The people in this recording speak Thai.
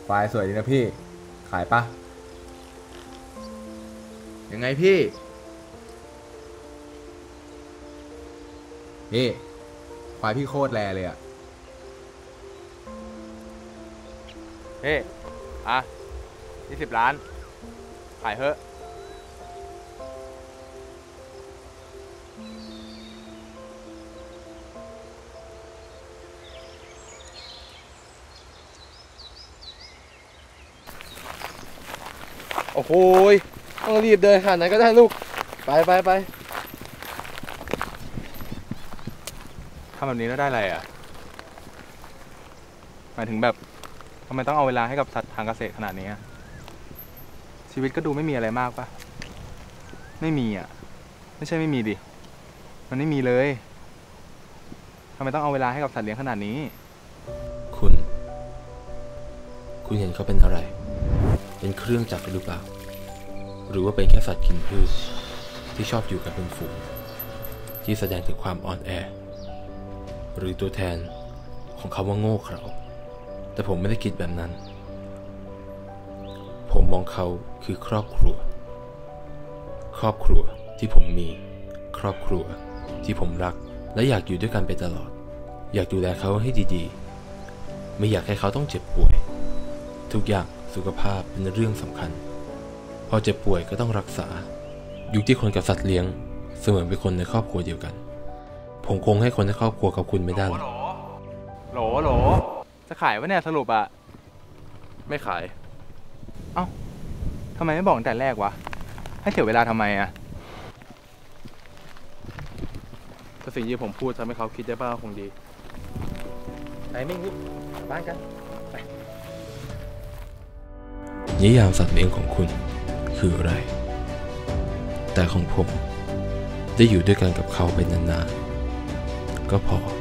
ควายสวยดีนะพี่ขายปะยังไงพี่ควายพี่โคตรแรเลยอะเฮ้20 ล้านขายเถอะโอ้โหต้องรีบเดินขนาดไหนก็ได้ลูกไปทำแบบนี้แล้วได้อะไรอ่ะหมายถึงแบบทำไมต้องเอาเวลาให้กับสัตว์ทางเกษตรขนาดนี้ชีวิตก็ดูไม่มีอะไรมากปะไม่มีอ่ะไม่ใช่ไม่มีดิมันไม่มีเลยทำไมต้องเอาเวลาให้กับสัตว์เลี้ยงขนาดนี้คุณเห็นเขาเป็นอะไรเป็นเครื่องจักรหรือเปล่าหรือว่าเป็นแค่สัตว์กินพืชที่ชอบอยู่กันเป็นฝูงที่แสดงถึงความอ่อนแอหรือตัวแทนของคำว่าโง่เขลาแต่ผมไม่ได้คิดแบบนั้นผมมองเขาคือครอบครัวที่ผมมีครอบครัวที่ผมรักและอยากอยู่ด้วยกันไปตลอดอยากดูแลเขาให้ดีๆไม่อยากให้เขาต้องเจ็บป่วยทุกอย่างสุขภาพเป็นเรื่องสำคัญพอเจ็บป่วยก็ต้องรักษายุคที่คนกับสัตว์เลี้ยงเสมือนเป็นคนในครอบครัวเดียวกันผมคงให้คนในครอบครัวกับคุณไม่ได้หรอกโหลจะขายวะเนี่ยสรุปอะไม่ขายเอ้าทำไมไม่บอกตั้งแต่แรกวะให้เสียเวลาทำไมอะถ้าสิ่งที่ผมพูดทำให้เขาคิดได้บ้างคงดีไปไม่งบ้านกันนิยามสัตว์เลี้ยงของคุณคืออะไรแต่ของผมได้อยู่ด้วยกันกับเขาไปนานๆก็พอ